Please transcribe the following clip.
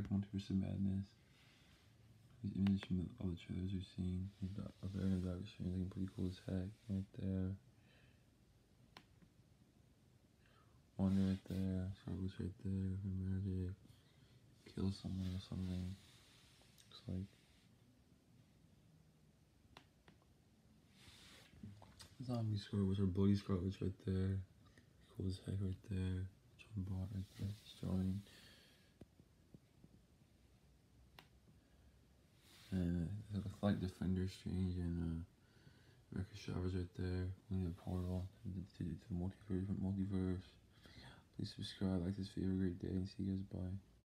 like Multiverse of Madness. These images from all the trailers we've seen. The other end of Doctor Strange looking pretty cool as heck right there. Wonder right there. Scarlet's right there. Her magic. Kill someone or something. Looks like. Zombie Scarlet, her bloody Scarlet's right there. Cool as heck right there. John Bond right there. Destroying. And it looks like Defender Strange and America Chavez right there. We need a portal to the multiverse. Please subscribe, like this video, have a great day, and see you guys, bye.